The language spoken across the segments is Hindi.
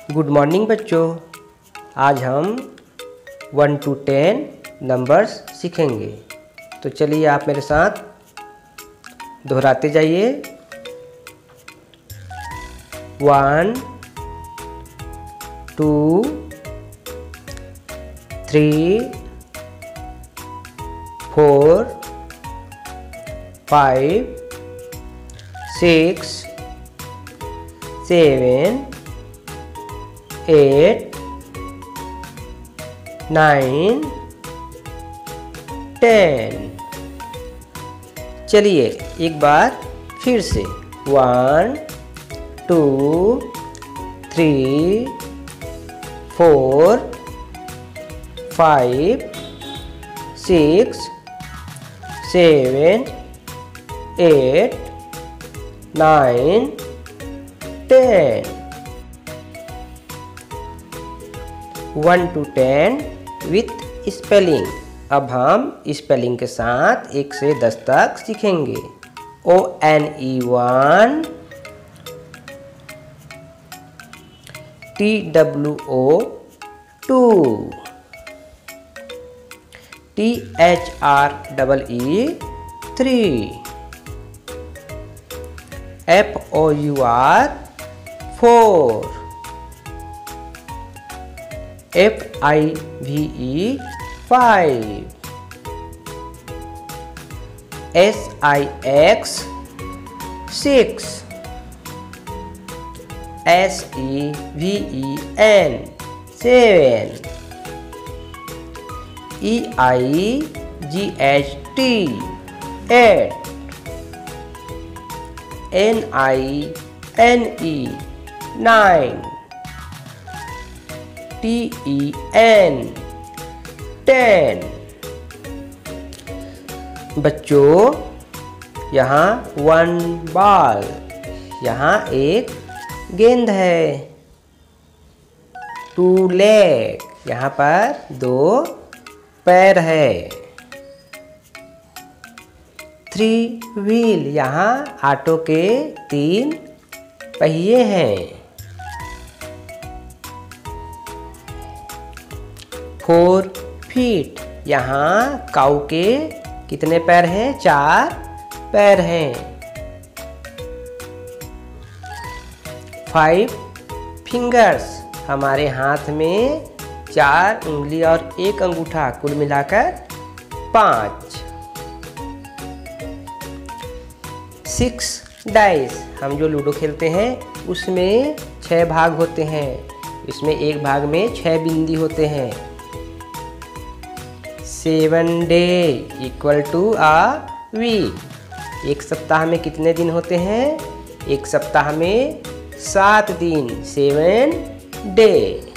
गुड मॉर्निंग बच्चों। आज हम 1 to 10 नंबर्स सीखेंगे। तो चलिए आप मेरे साथ दोहराते जाइए। 1 2 3 4 5 6 7 8 9 10। चलिए एक बार फिर से 1 2 3 4 5 6 7 8 9 10। 1 to 10 विथ स्पेलिंग। अब हम स्पेलिंग के साथ 1 से 10 तक सीखेंगे। ONE 1, TWO 2, THREE 3, FOUR 4, FIVE 5, SIX 6, SEVEN 7, EIGHT 8, NINE 9, TEN 10। बच्चों यहाँ 1 बॉल, यहाँ एक गेंद है। 2 लेग, यहाँ पर 2 पैर है। 3 व्हील, यहाँ ऑटो के 3 पहिए हैं। 4 फीट, यहाँ काऊ के कितने पैर हैं? 4 पैर हैं। 5 फिंगर्स, हमारे हाथ में 4 उंगली और 1 अंगूठा, कुल मिलाकर 5। 6 डाइस, हम जो लूडो खेलते हैं उसमें 6 भाग होते हैं। इसमें एक भाग में 6 बिंदी होते हैं। 7 day equal to a week. एक सप्ताह में कितने दिन होते हैं? एक सप्ताह में 7 दिन, 7 डे।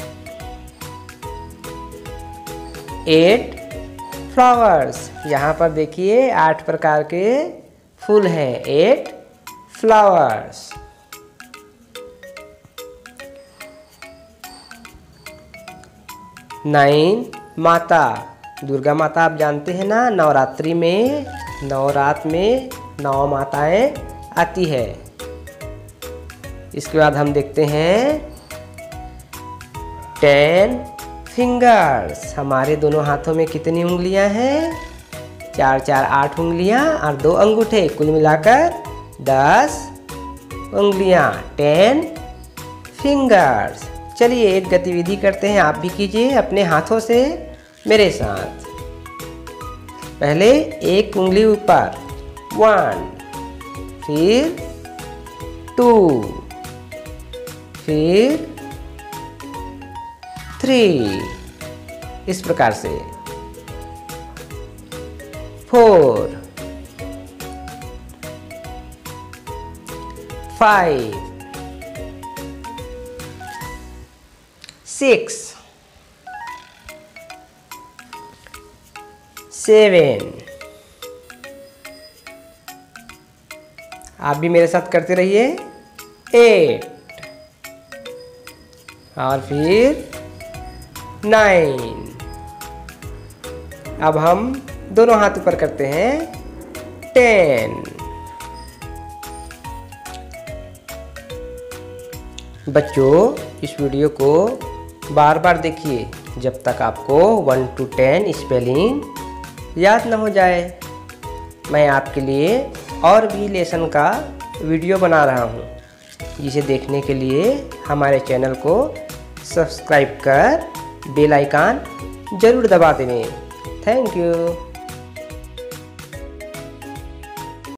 8 फ्लावर्स, यहाँ पर देखिए 8 प्रकार के फूल हैं। 8 फ्लावर्स। 9 माता, दुर्गा माता आप जानते हैं ना, नवरात्रि में नवरात में 9 माताएं आती है। इसके बाद हम देखते हैं 10 फिंगर्स, हमारे दोनों हाथों में कितनी उंगलियां हैं? 4 4 8 उंगलियां और 2 अंगूठे, कुल मिलाकर 10 उंगलियां। 10 फिंगर्स। चलिए एक गतिविधि करते हैं, आप भी कीजिए अपने हाथों से मेरे साथ। पहले एक उंगली ऊपर, 1, फिर 2, फिर 3, इस प्रकार से 4, 5, 6, 7। आप भी मेरे साथ करते रहिए। 8 और फिर 9। अब हम दोनों हाथ ऊपर करते हैं। 10 बच्चों इस वीडियो को बार बार देखिए जब तक आपको 1 to 10 स्पेलिंग याद न हो जाए। मैं आपके लिए और भी लेसन का वीडियो बना रहा हूँ, जिसे देखने के लिए हमारे चैनल को सब्सक्राइब कर बेल आइकन ज़रूर दबा दें। Thank you.